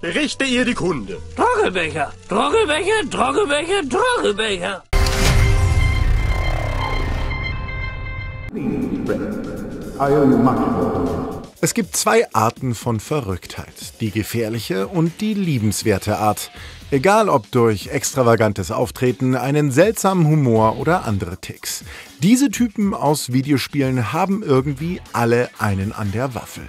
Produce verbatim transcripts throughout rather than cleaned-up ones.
Berichte ihr die Kunde. Trockelbecher, Trockelbecher, Trockelbecher, Trockelbecher. Es gibt zwei Arten von Verrücktheit, die gefährliche und die liebenswerte Art. Egal ob durch extravagantes Auftreten, einen seltsamen Humor oder andere Ticks. Diese Typen aus Videospielen haben irgendwie alle einen an der Waffel.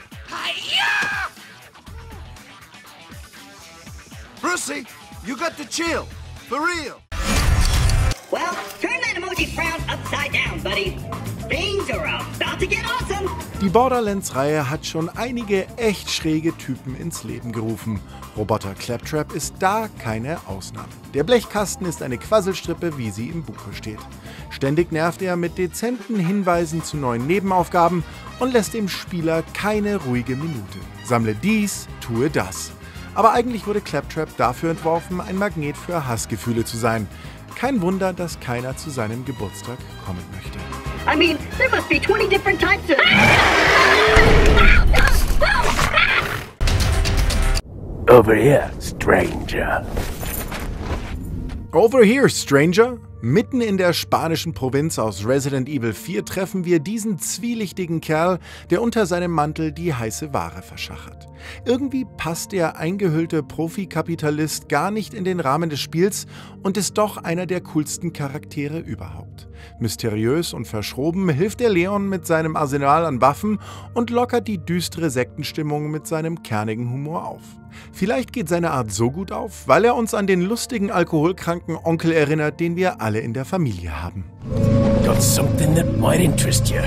Brucey, you got to chill. For real. Well, turn that emoji frown upside down, buddy. Things are about to get awesome. Die Borderlands-Reihe hat schon einige echt schräge Typen ins Leben gerufen. Roboter Claptrap ist da keine Ausnahme. Der Blechkasten ist eine Quasselstrippe, wie sie im Buche steht. Ständig nervt er mit dezenten Hinweisen zu neuen Nebenaufgaben und lässt dem Spieler keine ruhige Minute. Sammle dies, tue das. Aber eigentlich wurde Claptrap dafür entworfen, ein Magnet für Hassgefühle zu sein. Kein Wunder, dass keiner zu seinem Geburtstag kommen möchte. I mean, there must be twenty different types of... Over here, stranger. Over here, stranger? Mitten in der spanischen Provinz aus Resident Evil vier treffen wir diesen zwielichtigen Kerl, der unter seinem Mantel die heiße Ware verschachert. Irgendwie passt der eingehüllte Profikapitalist gar nicht in den Rahmen des Spiels und ist doch einer der coolsten Charaktere überhaupt. Mysteriös und verschroben hilft er Leon mit seinem Arsenal an Waffen und lockert die düstere Sektenstimmung mit seinem kernigen Humor auf. Vielleicht geht seine Art so gut auf, weil er uns an den lustigen, alkoholkranken Onkel erinnert, den wir alle in der Familie haben. Got something that might interest you.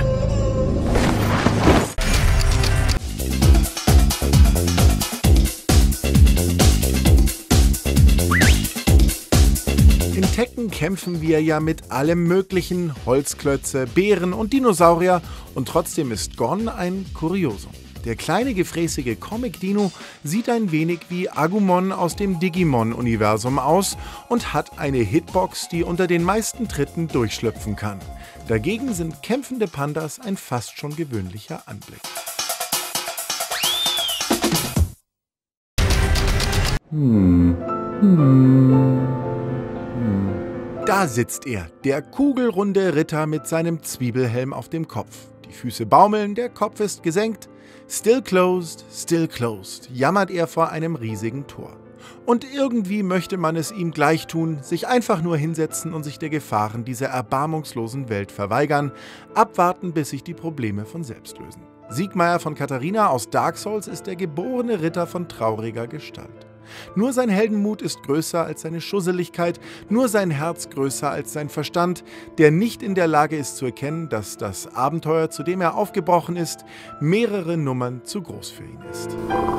In Tekken kämpfen wir ja mit allem möglichen, Holzklötze, Bären und Dinosaurier, und trotzdem ist Gon ein Kuriosum. Der kleine gefräßige Comic-Dino sieht ein wenig wie Agumon aus dem Digimon-Universum aus und hat eine Hitbox, die unter den meisten Tritten durchschlüpfen kann. Dagegen sind kämpfende Pandas ein fast schon gewöhnlicher Anblick. Hm. Hm. Da sitzt er, der kugelrunde Ritter mit seinem Zwiebelhelm auf dem Kopf. Die Füße baumeln, der Kopf ist gesenkt. Still closed, still closed, jammert er vor einem riesigen Tor. Und irgendwie möchte man es ihm gleich tun, sich einfach nur hinsetzen und sich der Gefahren dieser erbarmungslosen Welt verweigern, abwarten, bis sich die Probleme von selbst lösen. Siegmeier von Katharina aus Dark Souls ist der geborene Ritter von trauriger Gestalt. Nur sein Heldenmut ist größer als seine Schusseligkeit, nur sein Herz größer als sein Verstand, der nicht in der Lage ist zu erkennen, dass das Abenteuer, zu dem er aufgebrochen ist, mehrere Nummern zu groß für ihn ist.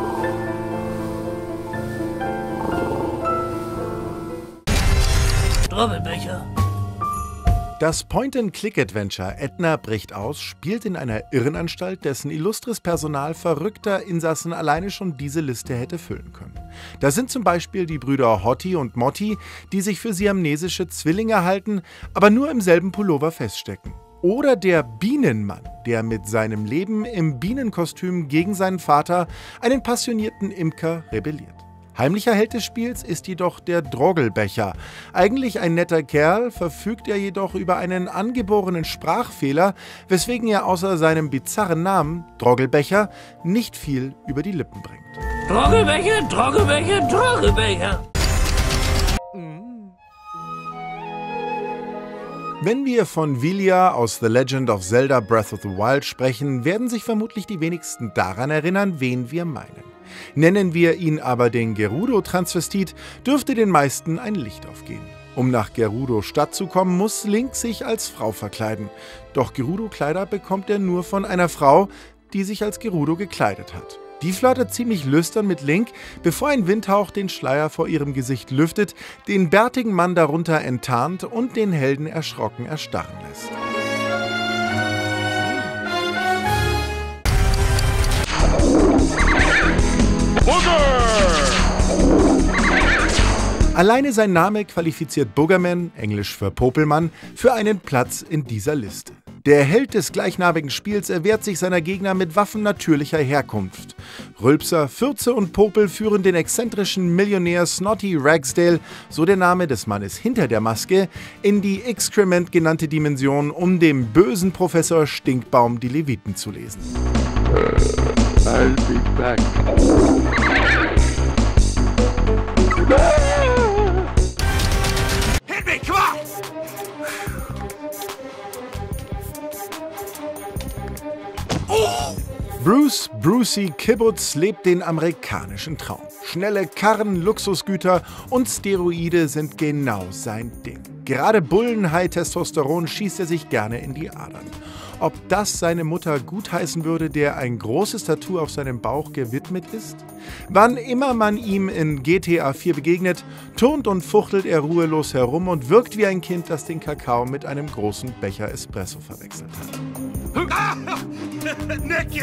Trommelbecher. Das Point-and-Click-Adventure Edna bricht aus spielt in einer Irrenanstalt, dessen illustres Personal verrückter Insassen alleine schon diese Liste hätte füllen können. Da sind zum Beispiel die Brüder Hotti und Motti, die sich für siamesische Zwillinge halten, aber nur im selben Pullover feststecken. Oder der Bienenmann, der mit seinem Leben im Bienenkostüm gegen seinen Vater, einen passionierten Imker, rebelliert. Heimlicher Held des Spiels ist jedoch der Droggelbecher. Eigentlich ein netter Kerl, verfügt er jedoch über einen angeborenen Sprachfehler, weswegen er außer seinem bizarren Namen, Droggelbecher, nicht viel über die Lippen bringt. Trockelbecher, Trockelbecher, Trockelbecher. Wenn wir von Vilia aus The Legend of Zelda Breath of the Wild sprechen, werden sich vermutlich die wenigsten daran erinnern, wen wir meinen. Nennen wir ihn aber den Gerudo-Transvestit, dürfte den meisten ein Licht aufgehen. Um nach Gerudo-Stadt zu kommen, muss Link sich als Frau verkleiden. Doch Gerudo-Kleider bekommt er nur von einer Frau, die sich als Gerudo gekleidet hat. Die flirtet ziemlich lüstern mit Link, bevor ein Windhauch den Schleier vor ihrem Gesicht lüftet, den bärtigen Mann darunter enttarnt und den Helden erschrocken erstarren lässt. Alleine sein Name qualifiziert Boogerman, englisch für Popelmann, für einen Platz in dieser Liste. Der Held des gleichnamigen Spiels erwehrt sich seiner Gegner mit Waffen natürlicher Herkunft. Rülpser, Fürze und Popel führen den exzentrischen Millionär Snotty Ragsdale, so der Name des Mannes hinter der Maske, in die Excrement genannte Dimension, um dem bösen Professor Stinkbaum die Leviten zu lesen. I'll be back. Hit me, come on! Bruce Brucey Kibbutz lebt den amerikanischen Traum. Schnelle Karren, Luxusgüter und Steroide sind genau sein Ding. Gerade Bullen-High-Testosteron schießt er sich gerne in die Adern. Ob das seine Mutter gutheißen würde, der ein großes Tattoo auf seinem Bauch gewidmet ist? Wann immer man ihm in G T A vier begegnet, turnt und fuchtelt er ruhelos herum und wirkt wie ein Kind, das den Kakao mit einem großen Becher Espresso verwechselt hat. Nicky!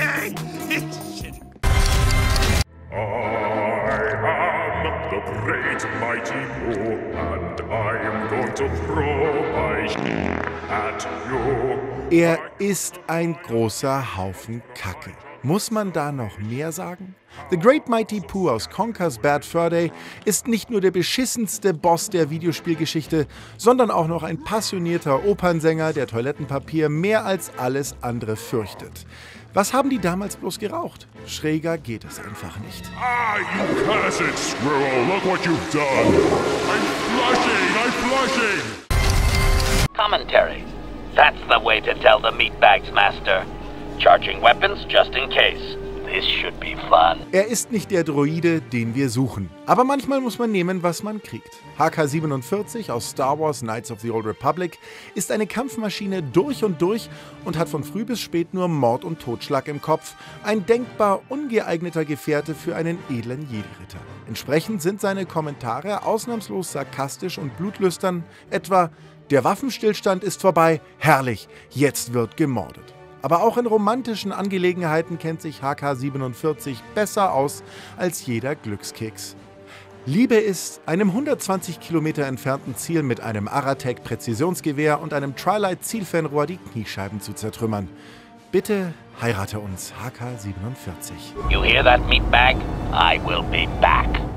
I am the great mighty Pooh, and I am going to throw my at you. Er ist ein großer Haufen Kacke. Muss man da noch mehr sagen? The Great Mighty Pooh aus Conker's Bad Fur Day ist nicht nur der beschissenste Boss der Videospielgeschichte, sondern auch noch ein passionierter Opernsänger, der Toilettenpapier mehr als alles andere fürchtet. Was haben die damals bloß geraucht? Schräger geht es einfach nicht. Ah, you cursed squirrel, look what you've done. I'm flushing, I'm flushing. Commentary. That's the way to tell the meatbags, Master. Charging weapons just in case. This should be fun. Er ist nicht der Droide, den wir suchen. Aber manchmal muss man nehmen, was man kriegt. H K siebenundvierzig aus Star Wars Knights of the Old Republic ist eine Kampfmaschine durch und durch und hat von früh bis spät nur Mord und Totschlag im Kopf. Ein denkbar ungeeigneter Gefährte für einen edlen Jedi-Ritter. Entsprechend sind seine Kommentare ausnahmslos sarkastisch und blutlüstern. Etwa: Der Waffenstillstand ist vorbei, herrlich, jetzt wird gemordet. Aber auch in romantischen Angelegenheiten kennt sich H K siebenundvierzig besser aus als jeder Glückskeks. Liebe ist, einem hundertzwanzig Kilometer entfernten Ziel mit einem Aratec-Präzisionsgewehr und einem Trilight-Zielfernrohr die Kniescheiben zu zertrümmern. Bitte heirate uns, H K siebenundvierzig. You hear that, meatbag? I will be back.